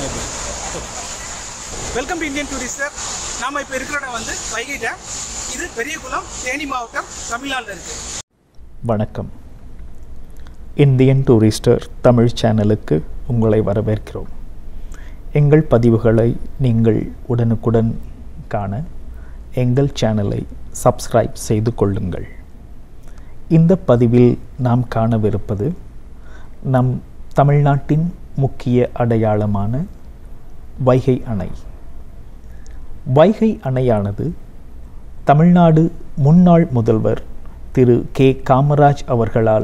Welcome to Indian Tourister. நாம இப்போ இருக்கிற இடம் வந்து வைகை டேம். இது பெரியகுளம், தேனி மாவட்டம், தமிழ்நாட்டில் இருக்கு. வணக்கம். இந்தியன் டூரிஸ்டர் தமிழ் சேனலுக்கு உங்களை வரவேற்கிறோம். எங்கள் பதிவுகளை நீங்கள் உடனுக்குடன் காண எங்கள் சேனலை சப்ஸ்கிரைப் செய்து கொள்ளுங்கள். இந்த பதிவில் நாம் காணவிருப்பது நம் தமிழ்நாட்டின் முக்கிய அடையாளமான வைகை அணை. வைகை அணையானது தமிழ்நாடு முன்னாள் முதல்வர் திரு கே. காமராஜ் அவர்களால்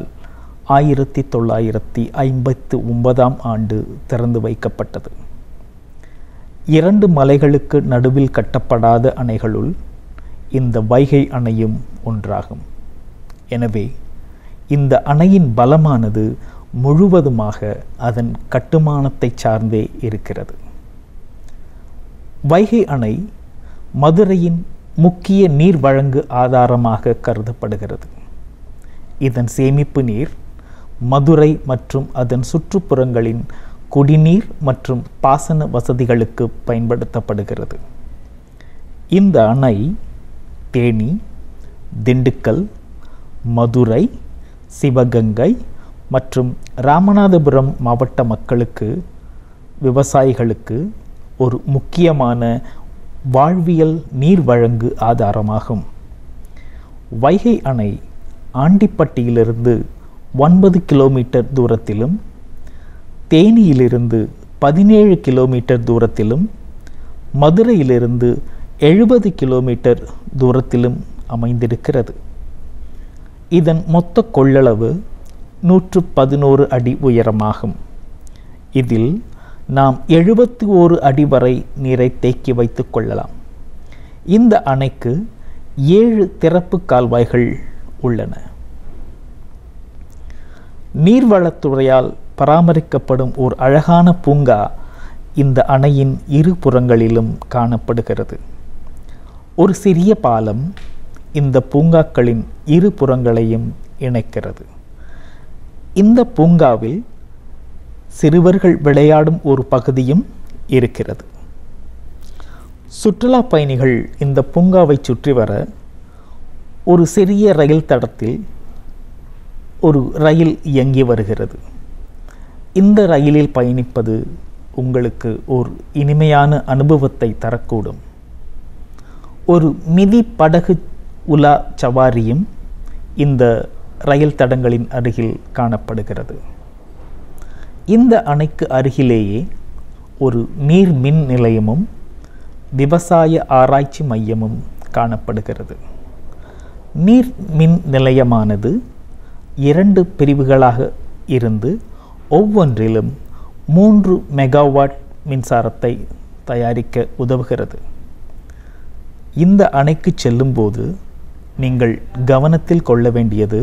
1959 ஆண்டு திறந்து வைக்கப்பட்டது. 2 மலைகளுக்கு நடுவில் கட்டப்படாத அணைகளுள் இந்த வைகை அணையும் ஒன்றாகும். எனவே இந்த அணையின் பலமானது முழுவதுமாக அதன் கட்டுமானத்தை சார்ந்தே இருக்கிறது. வைகை அணை மதுரையின் முக்கிய நீர் வழங்கு ஆதாரமாக கருதப்படுகிறது. இதன் சேமிப்பு நீர் மதுரை மற்றும் அதன் சுற்றுப்புறங்களின் குடிநீர் மற்றும் பாசன வசதிகளுக்கு பயன்படுத்தப்படுகிறது. இந்த அணை தேனி, திண்டுக்கல், மதுரை, சிவகங்கை மற்றும் ராமநாதபுரம் மாவட்ட மக்களுக்கு, விவசாயிகளுக்கு ஒரு முக்கியமான வாழ்வியல் நீர் வழங்கு ஆதாரமாகும். வைகை அணை ஆண்டிப்பட்டியிலிருந்து 9 கிலோமீட்டர் தூரத்திலும், தேனியிலிருந்து 17 கிலோமீட்டர் தூரத்திலும், மதுரையிலிருந்து 70 கிலோமீட்டர் தூரத்திலும் அமைந்திருக்கிறது. இதன் மொத்த கொள்ளளவு 111 அடி உயரமாகும். இதில் நாம் 71 அடி வரை நீரை தேக்கி வைத்துக் கொள்ளலாம். இந்த அணைக்கு 7 திறப்பு கால்வாய்கள் உள்ளன. நீர்வளத்துறையால் பராமரிக்கப்படும் ஒரு அழகான பூங்கா இந்த அணையின் இரு புறங்களிலும் காணப்படுகிறது. ஒரு சிறிய பாலம் இந்த பூங்காக்களின் இரு புறங்களையும் இணைக்கிறது. இந்த பூங்காவில் சிறுவர்கள் விளையாடும் ஒரு பகுதியும் இருக்கிறது. சுற்றுலா பயணிகள் இந்த பூங்காவை சுற்றி வர ஒரு சிறிய ரயில் தடத்தில் ஒரு ரயில் இயங்கி வருகிறது. இந்த ரயிலில் பயணிப்பது உங்களுக்கு ஒரு இனிமையான அனுபவத்தை தரக்கூடும். ஒரு மிதி படகு உலா சவாரியும் இந்த ரயில் தடங்களின் அருகில் காணப்படுகிறது. இந்த அணைக்கு அருகிலேயே ஒரு நீர் மின் நிலையமும் விவசாய ஆராய்ச்சி மையமும் காணப்படுகிறது. நீர் மின் நிலையமானது 2 பிரிவுகளாக இருந்து ஒவ்வொன்றிலும் 3 மெகாவாட் மின்சாரத்தை தயாரிக்க உதவுகிறது. இந்த அணைக்கு செல்லும்போது நீங்கள் கவனத்தில் கொள்ள வேண்டியது,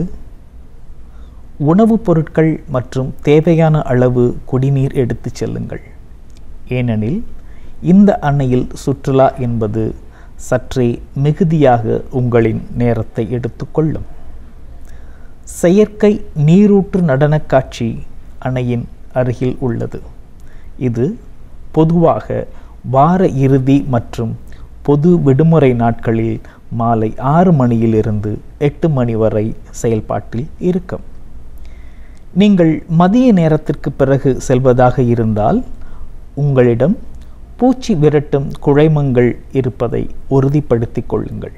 உணவுப் பொருட்கள் மற்றும் தேவையான அளவு குடிநீர் எடுத்து செல்லுங்கள். ஏனெனில் இந்த அணையில் சுற்றுலா என்பது சற்றே மிகுதியாக உங்களின் நேரத்தை எடுத்துக்கொள்ளும். செயற்கை நீரூற்று நடனக் காட்சி அணையின் அருகில் உள்ளது. இது பொதுவாக வார இறுதி மற்றும் பொது விடுமுறை நாட்களில் மாலை 6 மணியிலிருந்து 8 மணி வரை செயல்பாட்டில் இருக்கும். நீங்கள் மதிய நேரத்திற்கு பிறகு செல்வதாக இருந்தால் உங்களிடம் பூச்சி விரட்டும் குழைமங்கள் இருப்பதை உறுதிப்படுத்திக் கொள்ளுங்கள்.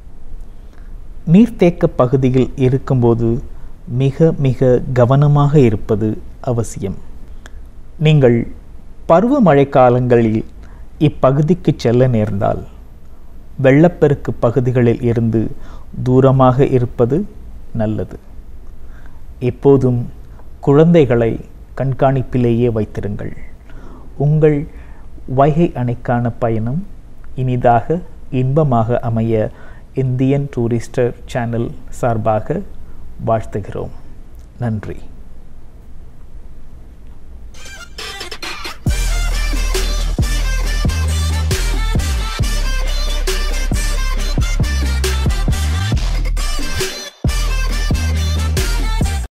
நீர்த்தேக்க பகுதியில் இருக்கும்போது மிக கவனமாக இருப்பது அவசியம். நீங்கள் பருவமழை காலங்களில் இப்பகுதிக்கு செல்ல நேர்ந்தால் வெள்ளப்பெருக்கு பகுதிகளில் இருந்து தூரமாக இருப்பது நல்லது. எப்போதும் குழந்தைகளை கண்காணிப்பிலேயே வைத்திருங்கள். உங்கள் வைகை அணைக்கான பயணம் இனிதாக இன்பமாக அமைய இந்தியன் டூரிஸ்டர் சேனல் சார்பாக வாழ்த்துகிறோம். நன்றி.